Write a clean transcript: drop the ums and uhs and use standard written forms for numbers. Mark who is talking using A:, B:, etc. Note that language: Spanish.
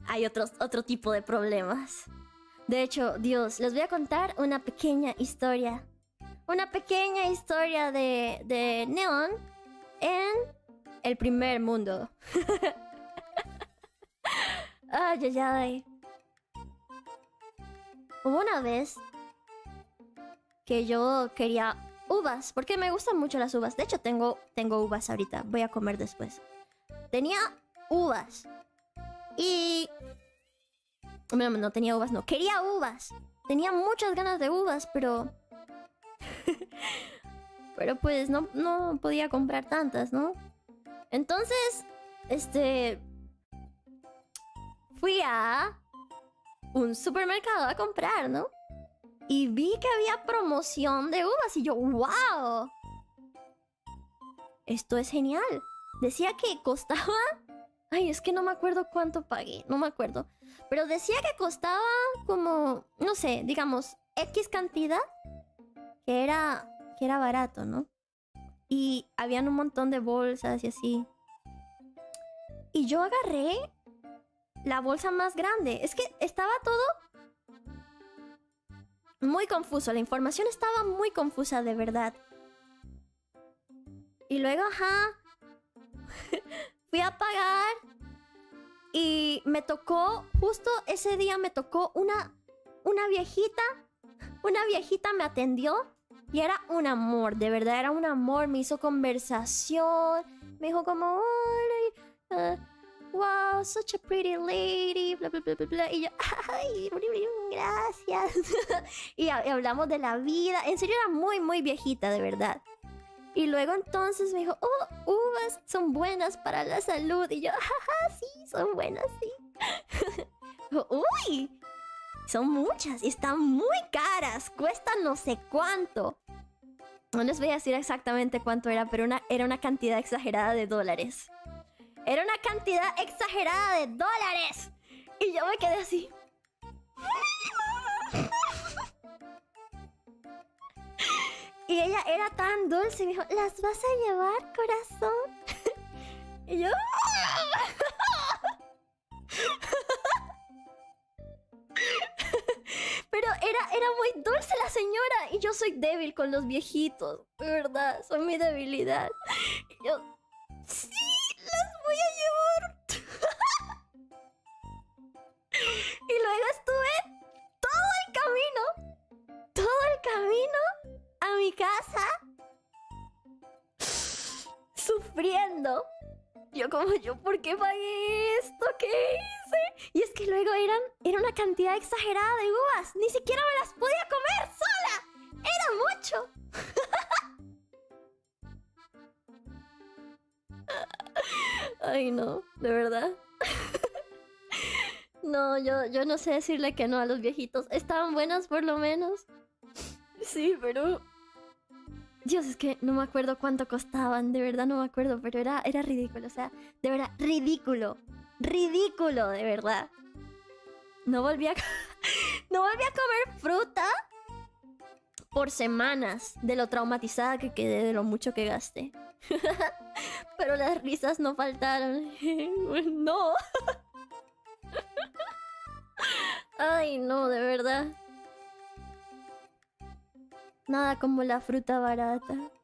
A: hay otro tipo de problemas. De hecho, Dios, les voy a contar una pequeña historia. Una pequeña historia de Neon en el primer mundo. Ay, ay, ay. Hubo una vez que yo quería uvas, porque me gustan mucho las uvas. De hecho, tengo uvas ahorita. Voy a comer después. Tenía uvas. Y... No tenía uvas, no. Quería uvas. Tenía muchas ganas de uvas, pero... pero pues no podía comprar tantas, ¿no? Entonces, fui a un supermercado a comprar, ¿no? Y vi que había promoción de uvas y yo, ¡wow! Esto es genial. Decía que costaba... Ay, es que no me acuerdo cuánto pagué, no me acuerdo. Pero decía que costaba como, no sé, digamos, X cantidad, que era barato, ¿no? Y habían un montón de bolsas y así. Y yo agarré la bolsa más grande. Es que estaba todo muy confuso. La información estaba muy confusa, de verdad. Y luego, fui a pagar. Y me tocó, justo ese día me tocó una viejita. Una viejita me atendió. Y era un amor, de verdad, era un amor. Me hizo conversación. Me dijo como, hola, wow, such a pretty lady, bla, bla, bla, bla, bla. Y yo, ay, gracias. Y hablamos de la vida. En serio, era muy, muy viejita, de verdad. Y luego entonces me dijo, oh, uvas son buenas para la salud. Y yo, jaja, sí, son buenas, sí. Uy, son muchas y están muy caras. Cuestan no sé cuánto. No les voy a decir exactamente cuánto era, pero era una cantidad exagerada de dólares. Era una cantidad exagerada de dólares. Y yo me quedé así. Y ella era tan dulce y me dijo, ¿las vas a llevar, corazón? Y yo... Pero era muy dulce la señora. Y yo soy débil con los viejitos, de verdad, son mi debilidad. Y yo... sí, las voy a llevar. Y luego estuve todo el camino a mi casa sufriendo. Yo, ¿por qué pagué esto? ¿Qué hice? Y es que luego era una cantidad exagerada de uvas. Ni siquiera me las podía comer sola. Era mucho. Ay, no, de verdad. No, yo no sé decirle que no a los viejitos. Estaban buenas por lo menos. Sí, pero... Dios, es que no me acuerdo cuánto costaban. De verdad no me acuerdo, pero era ridículo. O sea, de verdad, ridículo. Ridículo, de verdad. No volví a comer fruta por semanas. De lo traumatizada que quedé, de lo mucho que gasté. Pero las risas no faltaron. No. Ay, no, de verdad. Nada como la fruta barata.